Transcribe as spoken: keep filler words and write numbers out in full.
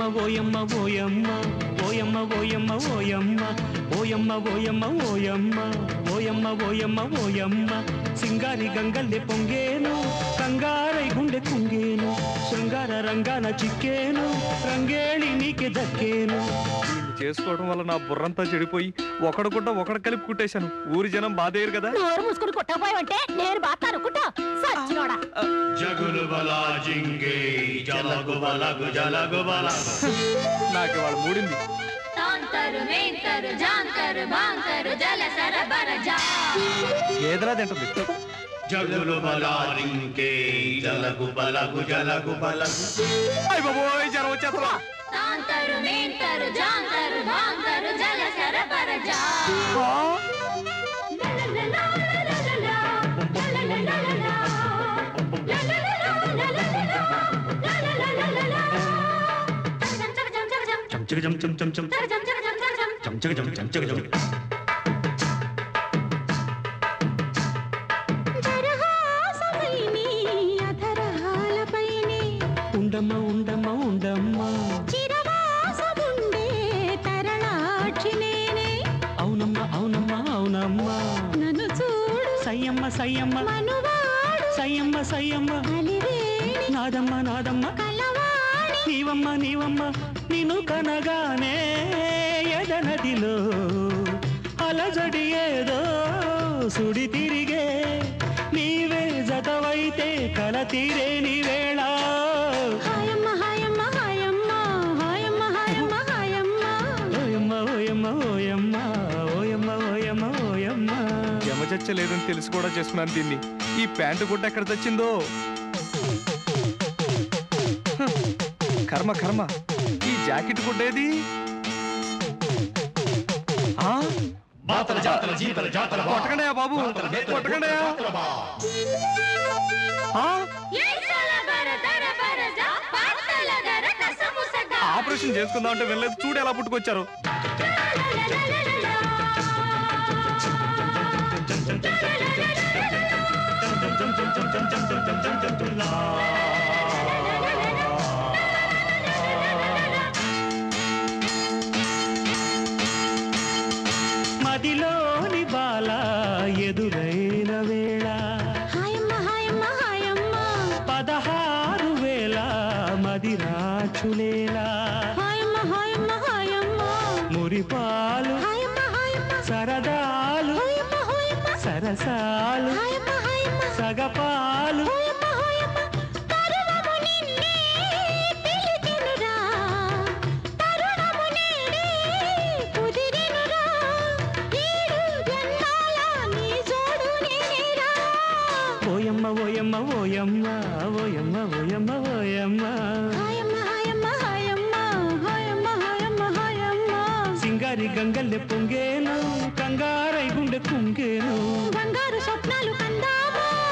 ఓయమ్మ ఓయమ్మ ఓయమ్మ ఓయమ్మ ఓయమ్మ ఓయమ్మ ఓయమ్మ ఓయమ్మ ఓయమ్మ ఓయమ్మ ఓయమ్మ సింగారి గంగల్లె పొంగేను కంగారై గుండె కుంగేను శృంగార రంగాన చిక్కేను రంగేళి నీకే దక్కేను. చేసుకోవడం వల్ల నా బుర్రంతా చెడిపోయి ఒకడు కూడా ఒకడు కలిపి కుట్టేశాను. ఊరి జనం బాధేరు కదా. నోరు మూసుకుని కుట్టకపోయావంటే నేను బాతాను కుట్ట సచ్చినోడా. జగులు బలా జింగే జలగు బలగు జలగు బలగు. నాకు వాళ్ళు మూడింది. ఏదరా తింటుంది. జగులు బలా జింగే జలగు బలగు జలగు బలగు. అయ్య బాబోయ్ జ్వరం వచ్చేస్తా. తాంతరు మేంతరు జాంతరు భాంతరు జలసర పరజా. చం చం చం చం చం చం చం చం చం చం చం. ఉండమ్మ ఉండమ్మ ఉండమ్మ చిరవాసముండే తరళాక్షి నేనే. అవునమ్మ అవునమ్మ అవునమ్మ నన్ను చూడు సయ్యమ్మ సయ్యమ్మ మనువాడు సయ్యమ్మ సయ్యమ్మ అలివేణి నాదమ్మ నాదమ్మ కలవాణి నీవమ్మ నీవమ్మ నిన్ను కనగానే ఎదనదిలో అలజడి ఏదో సుడి తిరిగే నీవే జతవైతే కల తీరే నీ వేళ. హాయమ్మ హాయమ్మ హాయమ్మ హాయమ్మ హాయమ్మ హాయమ్మ ఓయమ్మ ఓయమ్మ ఓయమ్మ ఓయమ్మ ఓయమ్మ ఓయమ్మ. యమచచ్చ లేదని తెలిసి కూడా చేసుకున్నాను దీన్ని. ఈ ప్యాంటు గుడ్డ ఎక్కడ తెచ్చిందో. కర్మ కర్మ. ఈ జాకెట్ గుడ్డేది? కొట్టకండియా బాబు కొట్టకండియా. ఆపరేషన్ చేసుకుందాం అంటే వెళ్ళలేదు. చూడు ఎలా పుట్టుకొచ్చారు. మదిలోని బాల ఎదురైన వేళ హాయమ్మ హాయమ్మ హాయమ్మ పదహారు వేల మదిరాచులేలా హాయమ్మ హాయమ్మ హాయమ్మ మురిపాలు హాయమ్మ హాయమ్మ సరదాలు హాయమ్మ హాయమ్మ సరసాలు హాయమ్మ హాయమ్మ సగపాలు హాయమ్మ హాయమ్మ తరుణము నిన్నే పిలిచెనురా తరుణము నేడే కుదిరెనురా ఏడు జన్మాల నీ జోడు నేనేరా. ఓయమ్మ ఓయమ్మ ఓయమ్మ ఓయమ్మ ఓయమ్మ ఓయమ్మ హాయమ్మ హాయమ్మ హాయమ్మ హాయమ్మ హాయమ్మ హాయమ్మ సింగారి గంగల్లె పొంగేను కంగారై గుండె కుంగేను బంగారు స్వప్నాలు కందామా